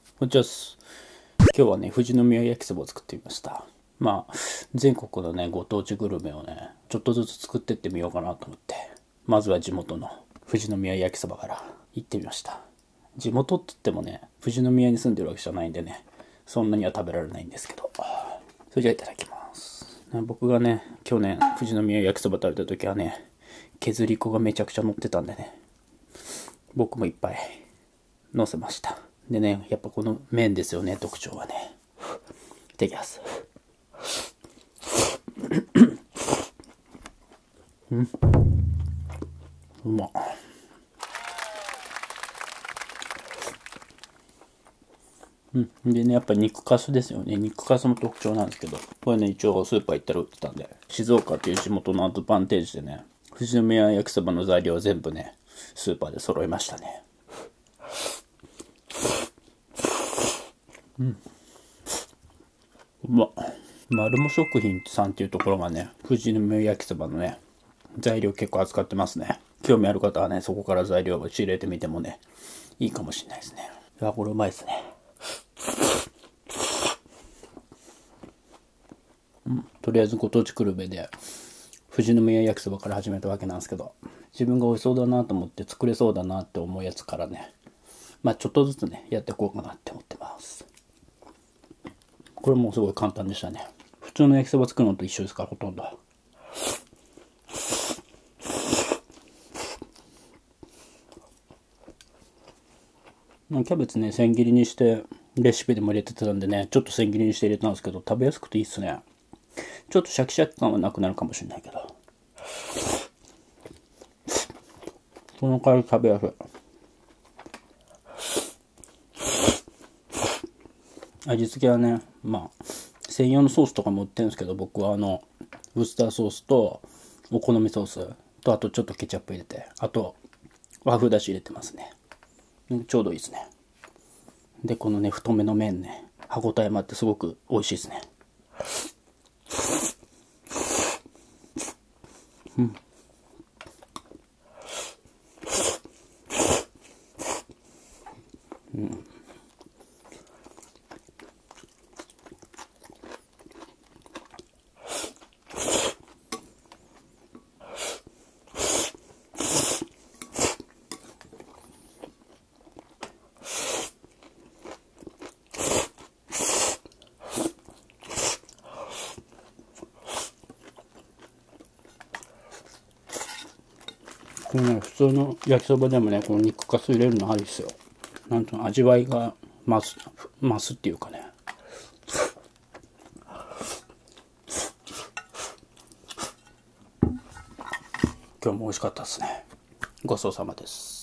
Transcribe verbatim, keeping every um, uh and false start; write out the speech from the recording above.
こんにちはっす。今日はね、富士宮焼きそばを作ってみました。まあ、全国のね、ご当地グルメをね、ちょっとずつ作ってってみようかなと思って、まずは地元の富士宮焼きそばから行ってみました。地元って言ってもね、富士宮に住んでるわけじゃないんでね、そんなには食べられないんですけど。それじゃあいただきます。僕がね、去年富士宮焼きそば食べた時はね、削り粉がめちゃくちゃ乗ってたんでね、僕もいっぱい乗せました。でね、やっぱこの麺ですよね、特徴はね。いただきます。うん、うまっ。うん、でね、やっぱ肉かすですよね。肉かすも特徴なんですけど、これね、一応スーパー行ったら売ってたんで、静岡っていう地元のアドバンテージでね、富士宮焼きそばの材料全部ね、スーパーで揃いましたね。うん。うまっ。丸も食品さんっていうところがね、富士宮焼きそばのね、材料結構扱ってますね。興味ある方はね、そこから材料を仕入れてみてもね、いいかもしれないですね。いや、これうまいですね。うん、とりあえずご当地グルメで、富士宮焼きそばから始めたわけなんですけど、自分が美味しそうだなと思って作れそうだなって思うやつからね、まあちょっとずつね、やっていこうかなって思ってます。これもすごい簡単でしたね。普通の焼きそば作るのと一緒ですから、ほとんど。キャベツね、千切りにしてレシピでも入れてたんでね、ちょっと千切りにして入れたんですけど、食べやすくていいっすね。ちょっとシャキシャキ感はなくなるかもしれないけど、その代わり食べやすい。味付けはね、まあ専用のソースとかも売ってるんですけど、僕はあのウスターソースとお好みソースと、あとちょっとケチャップ入れて、あと和風だし入れてますね。ちょうどいいですね。でこのね、太めの麺ね、歯ごたえもあってすごく美味しいですね。うん。うん。これね、普通の焼きそばでもね、この肉かす入れるのありですよ。なんと味わいが増す、増すっていうかね。今日も美味しかったですね。ごちそうさまです。